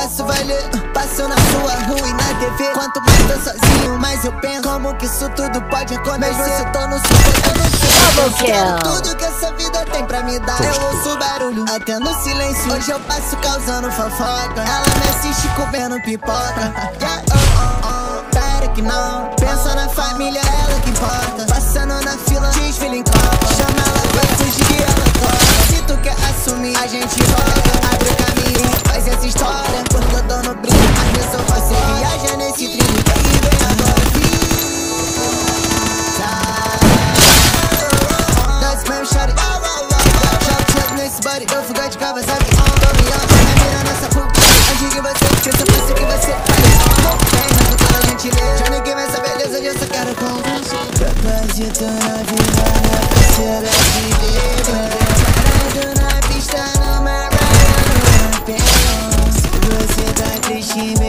faço valer. Passo na sua rua e na TV. Quanto mais tô sozinho, mais eu penso como que isso tudo pode acontecer. Mesmo se eu tô no sul, eu não sei. Quero tudo que essa vida tem pra me dar. Eu ouço barulho, até no silêncio. Hoje eu passo causando fofoca. Ela me assiste comendo pipoca. Pera que não, pensa na família, ela que importa. Passando na fila, desfile em copa. Chama ela, vai fugir, ela toca. Se tu quer assumir, a gente rola. Abre o caminho, faz essa história. Quando eu tô no brinco, a pessoa você viaja nesse trilho. E vem agora, das mesmo chore. Joga tempo nesse body, eu fuga de Kawasaki. Tô me amando, vai mirar nessa puta. Antes que você, que eu só penso que você já ninguém vai saber, beleza, eu só quero conversar. Propósito na vida, minha parceira de vida. Parado na pista, no Mariah, no Peão. Se você tá triste,